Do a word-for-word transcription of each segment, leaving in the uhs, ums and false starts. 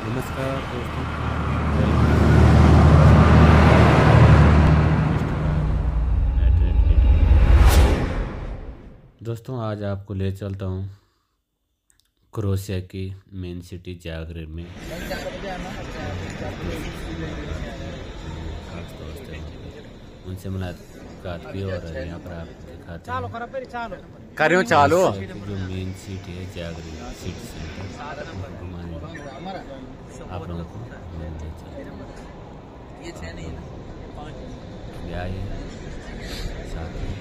नमस्कार दोस्तों। दोस्तों आज आपको ले चलता हूँ क्रोएशिया की मेन सिटी जागरेब में। खास दोस्त हैं, उनसे मुलाकात भी हो रही है। यहाँ पर आप दिखाते हैं करियो चालू जो मेन सिटी है जागरेब सिटी सेंटर, घुमाने आप लोगों को ले चलते आइए साथ में।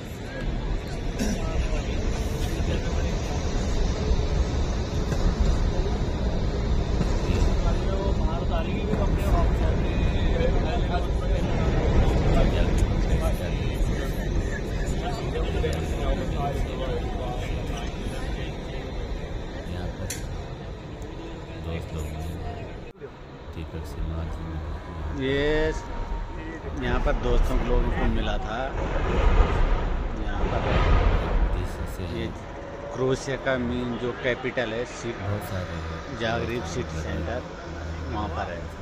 यहाँ पर दोस्त लोग टिकट से मार्जिन ये यहाँ पर दोस्तों लोगों को मिला था। यहाँ पर ये क्रोएशिया का मेन जो कैपिटल है सिटी, बहुत सारे जागरेब सिटी सेंटर, वहाँ पर है।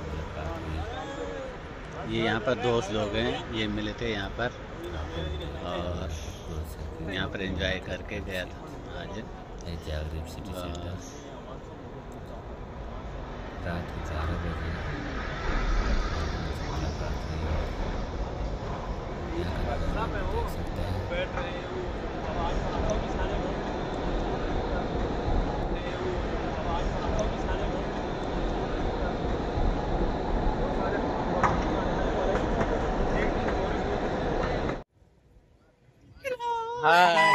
ये यहाँ पर दोस्त लोग हैं, ये मिले थे यहाँ पर और यहाँ पर एंजॉय करके गया था आज जागरेब सिटी सेंटर। रात के ग्यारह बजे मुलाकात हुई। यहाँ का नज़ारा देख सकते हैं। हाय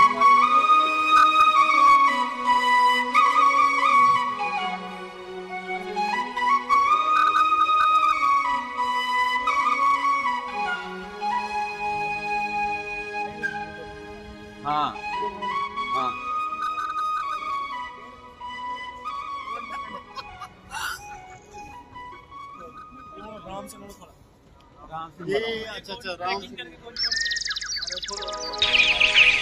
हाँ हाँ राम से राम से ये अच्छा अच्छा राम से